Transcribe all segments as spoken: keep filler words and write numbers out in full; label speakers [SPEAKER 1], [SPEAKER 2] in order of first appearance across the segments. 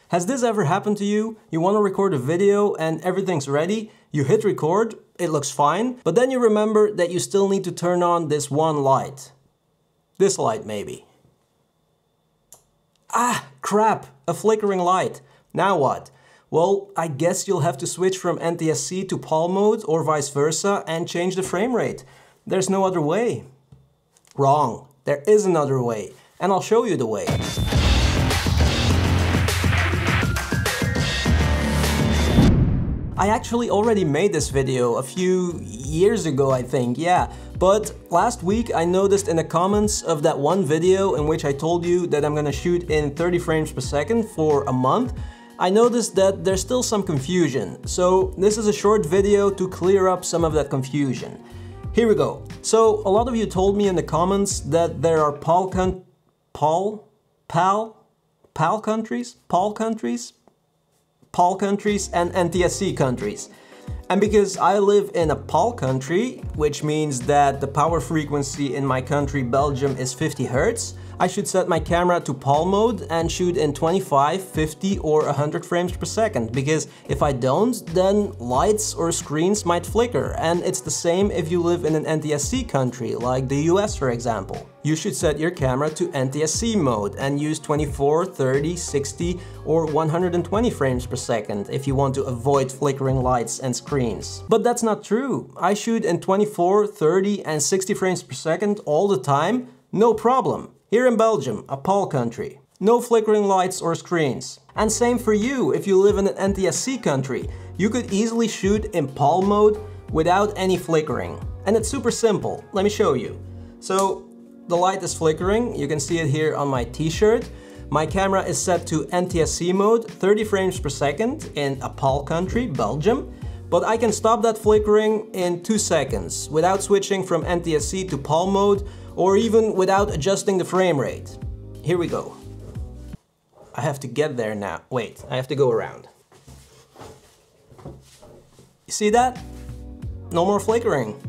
[SPEAKER 1] Has this ever happened to you? You want to record a video and everything's ready, you hit record, it looks fine, but then you remember that you still need to turn on this one light. This light maybe. Ah, crap, a flickering light. Now what? Well, I guess you'll have to switch from N T S C to PAL mode or vice versa and change the frame rate. There's no other way. Wrong. There is another way, and I'll show you the way. I actually already made this video a few years ago, I think, yeah. But last week I noticed in the comments of that one video in which I told you that I'm gonna shoot in thirty frames per second for a month, I noticed that there's still some confusion. So this is a short video to clear up some of that confusion. Here we go. So a lot of you told me in the comments that there are PAL con- PAL? PAL? PAL countries? PAL countries? PAL countries and N T S C countries. And because I live in a PAL country, which means that the power frequency in my country, Belgium, is fifty hertz, I should set my camera to PAL mode and shoot in twenty-five, fifty or one hundred frames per second, because if I don't, then lights or screens might flicker, and it's the same if you live in an N T S C country, like the U S for example. You should set your camera to N T S C mode and use twenty-four, thirty, sixty or one hundred twenty frames per second if you want to avoid flickering lights and screens. But that's not true. I shoot in twenty-four, thirty and sixty frames per second all the time, no problem. Here in Belgium, a PAL country. No flickering lights or screens. And same for you if you live in an N T S C country. You could easily shoot in PAL mode without any flickering. And it's super simple. Let me show you. So the light is flickering. You can see it here on my t-shirt. My camera is set to N T S C mode, thirty frames per second in a PAL country, Belgium. But I can stop that flickering in two seconds without switching from N T S C to PAL mode or even without adjusting the frame rate. Here we go. I have to get there now. Wait, I have to go around. You see that? No more flickering.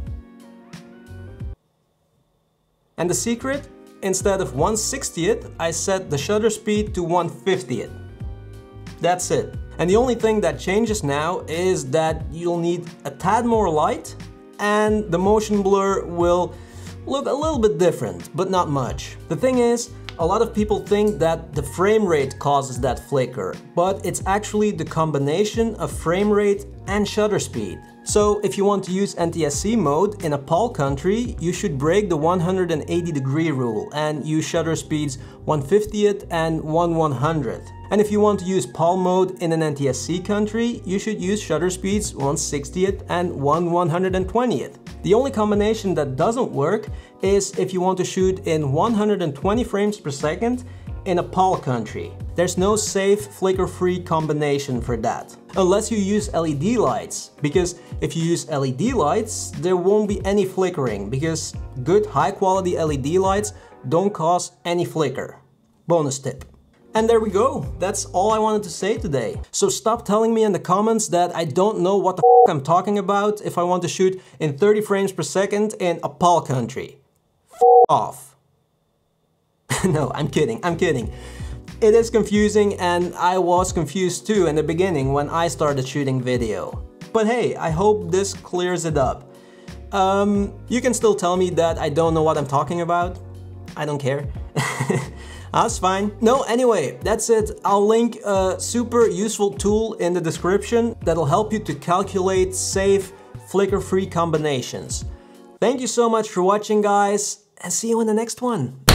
[SPEAKER 1] And the secret? Instead of one sixtieth, I set the shutter speed to one fiftieth. That's it. And the only thing that changes now is that you'll need a tad more light and the motion blur will look a little bit different, but not much. The thing is, a lot of people think that the frame rate causes that flicker, but it's actually the combination of frame rate and shutter speed. So if you want to use N T S C mode in a PAL country, you should break the one hundred eighty degree rule and use shutter speeds one fiftieth and one one hundredth. And if you want to use PAL mode in an N T S C country, you should use shutter speeds one sixtieth and one one hundred twentieth. The only combination that doesn't work is if you want to shoot in one hundred twenty frames per second in a PAL country. There's no safe flicker-free combination for that. Unless you use L E D lights, because if you use L E D lights, there won't be any flickering, because good high-quality L E D lights don't cause any flicker. Bonus tip. And there we go, that's all I wanted to say today. So stop telling me in the comments that I don't know what the f I'm talking about if I want to shoot in thirty frames per second in a PAL country. F off. No, I'm kidding, I'm kidding. It is confusing and I was confused too in the beginning when I started shooting video. But hey, I hope this clears it up. Um, you can still tell me that I don't know what I'm talking about. I don't care. That's fine. No, anyway, that's it. I'll link a super useful tool in the description that'll help you to calculate safe, flicker-free combinations. Thank you so much for watching, guys, and see you in the next one.